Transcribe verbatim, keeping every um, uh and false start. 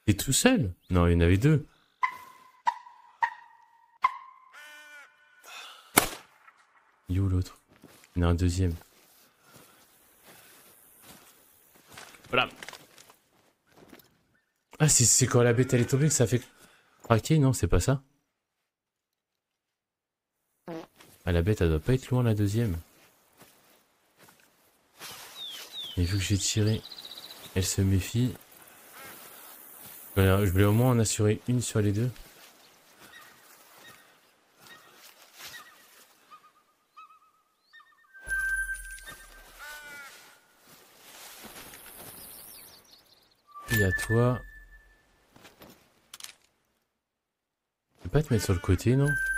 T'es tout seul? Non, il y en avait deux. Il est où l'autre? Il y en a un deuxième. Voilà. Ah, c'est quand la bête elle est tombée que ça fait craquer? Non, c'est pas ça. Ah, la bête elle doit pas être loin, la deuxième. Et vu que j'ai tiré, elle se méfie. Voilà, je voulais au moins en assurer une sur les deux. Et à toi. Tu peux pas te mettre sur le côté, non?